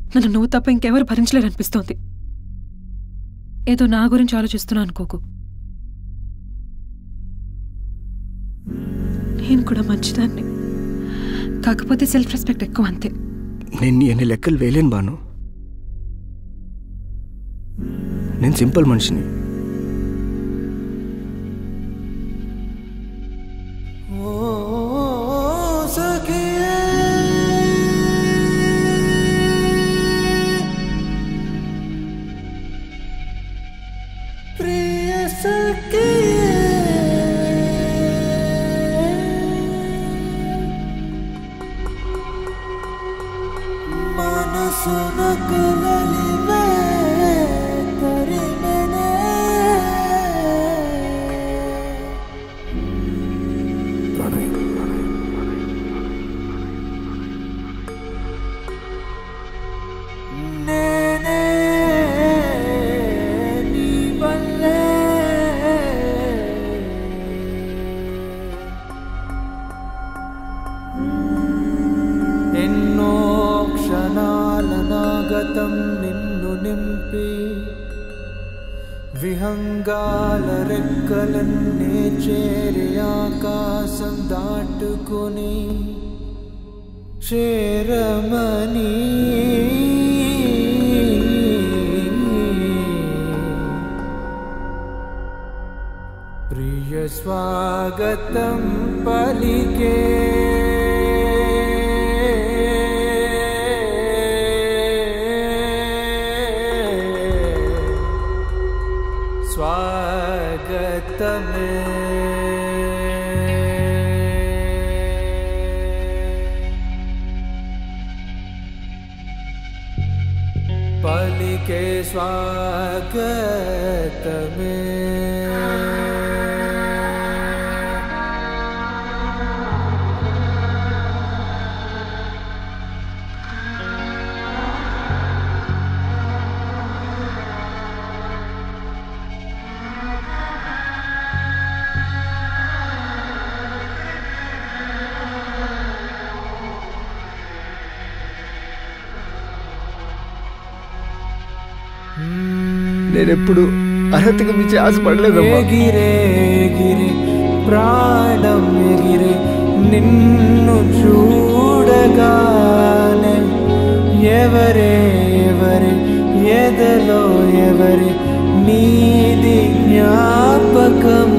నన్ను నువ్వు తప్ప ఇంకెవరు భరించలేరనిపిస్తోంది. ఏదో నా గురించి ఆలోచిస్తున్నా అనుకోకు. నేను కూడా మంచిదాన్ని, కాకపోతే సెల్ఫ్ రెస్పెక్ట్ ఎక్కువ, అంతే. నేను ఎన్ని లెక్కలు వేయలేను బాను. నేను సింపుల్ మనిషిని. ఎన్నో క్షణాల నాగతం నిన్ను నింపి విహంగాల రెక్కలన్నీ చేరి ఆకాశం దాటుకుని చేరమని ప్రియ స్వాగతం పలికే స్వాగతమే పలికే స్వాగతమే నేనెప్పుడు అర్హతకు మించి ఆశపడలేదమ్మా. ఎగిరే ఎగిరే ప్రాణం ఎగిరే నిన్ను చూడగానే ఎవరే ఎవరే ఎదలో ఎవరే నీది జ్ఞాపకం